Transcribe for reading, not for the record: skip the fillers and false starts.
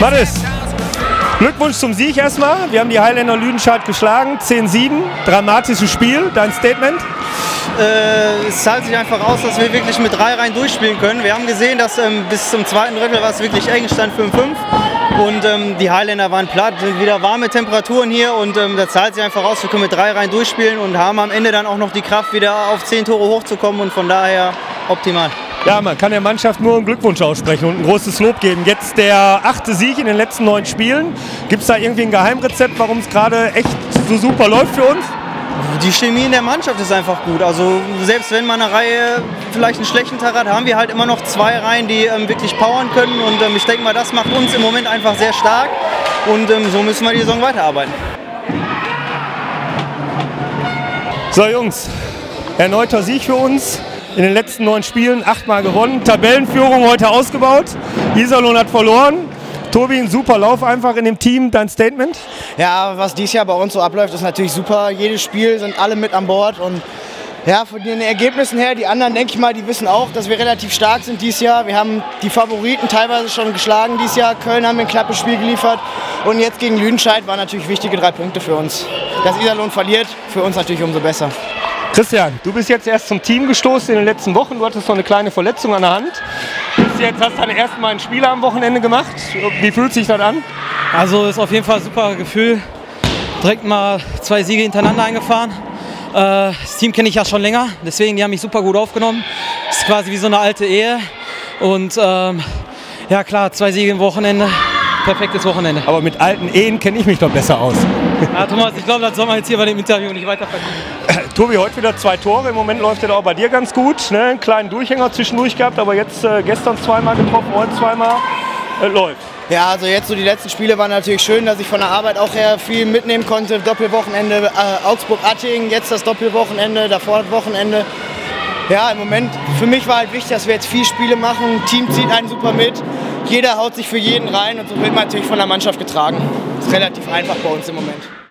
Mathis, Glückwunsch zum Sieg erstmal. Wir haben die Highlander Lüdenscheid geschlagen, 10-7, dramatisches Spiel. Dein Statement? Es zahlt sich einfach aus, dass wir wirklich mit 3 Reihen durchspielen können. Wir haben gesehen, dass bis zum zweiten Drittel war es wirklich eng, stand 5-5 und die Highlander waren platt, sind wieder warme Temperaturen hier und da zahlt sich einfach aus, wir können mit 3 Reihen durchspielen und haben am Ende dann auch noch die Kraft, wieder auf 10 Tore hochzukommen und von daher optimal. Ja, man kann der Mannschaft nur einen Glückwunsch aussprechen und ein großes Lob geben. Jetzt der 8. Sieg in den letzten 9 Spielen. Gibt es da irgendwie ein Geheimrezept, warum es gerade echt so super läuft für uns? Die Chemie in der Mannschaft ist einfach gut. Also selbst wenn man eine Reihe vielleicht einen schlechten Tag hat, haben wir halt immer noch 2 Reihen, die wirklich powern können. Und ich denke mal, das macht uns im Moment einfach sehr stark. Und so müssen wir die Saison weiterarbeiten. So Jungs, erneuter Sieg für uns. In den letzten 9 Spielen 8-mal gewonnen. Tabellenführung heute ausgebaut. Iserlohn hat verloren. Tobi, ein super Lauf einfach in dem Team. Dein Statement? Ja, was dieses Jahr bei uns so abläuft, ist natürlich super. Jedes Spiel sind alle mit an Bord. Und ja, von den Ergebnissen her, die anderen, denke ich mal, die wissen auch, dass wir relativ stark sind dieses Jahr. Wir haben die Favoriten teilweise schon geschlagen dieses Jahr. Köln haben wir ein knappes Spiel geliefert. Und jetzt gegen Lüdenscheid waren natürlich wichtige 3 Punkte für uns. Dass Iserlohn verliert, für uns natürlich umso besser. Christian, du bist jetzt erst zum Team gestoßen in den letzten Wochen. Du hattest noch eine kleine Verletzung an der Hand. Hast deine ersten Mal ein Spiel am Wochenende gemacht. Wie fühlt sich das an? Also ist auf jeden Fall ein super Gefühl. Direkt mal 2 Siege hintereinander eingefahren. Das Team kenne ich ja schon länger, deswegen die haben mich super gut aufgenommen. Das ist quasi wie so eine alte Ehe. Und ja klar, 2 Siege im Wochenende. Perfektes Wochenende. Aber mit alten Ehen kenne ich mich doch besser aus. Ja, Thomas, ich glaube, das soll man jetzt hier bei dem Interview nicht weiter verdienen. Tobi, heute wieder 2 Tore. Im Moment läuft es auch bei dir ganz gut. Ne? Einen kleinen Durchhänger zwischendurch gehabt, aber jetzt gestern 2-mal getroffen, heute 2-mal. Läuft. Ja, also jetzt so die letzten Spiele waren natürlich schön, dass ich von der Arbeit auch her viel mitnehmen konnte. Doppelwochenende Augsburg-Attingen, jetzt das Doppelwochenende, davor das Wochenende. Ja, im Moment, für mich war halt wichtig, dass wir jetzt 4 Spiele machen. Team zieht einen super mit. Jeder haut sich für jeden rein und so wird man natürlich von der Mannschaft getragen. Das ist relativ einfach bei uns im Moment.